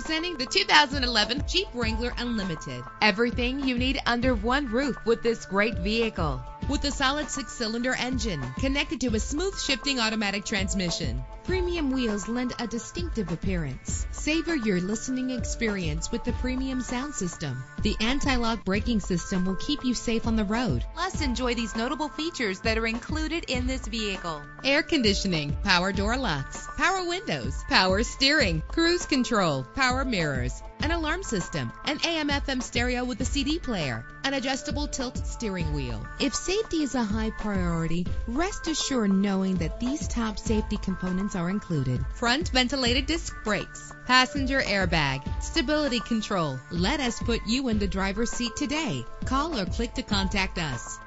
Presenting the 2011 Jeep Wrangler Unlimited. Everything you need under one roof with this great vehicle. With a solid 6-cylinder engine connected to a smooth shifting automatic transmission. Premium wheels lend a distinctive appearance. Savor your listening experience with the premium sound system. The anti-lock braking system will keep you safe on the road. Plus, enjoy these notable features that are included in this vehicle: air conditioning, power door locks, power windows, power steering, cruise control, power mirrors, an alarm system, an AM/FM stereo with a CD player, an adjustable tilt steering wheel. If safety is a high priority, rest assured knowing that these top safety components are included: front ventilated disc brakes, passenger airbag, stability control. Let us put you in the driver's seat today. Call or click to contact us.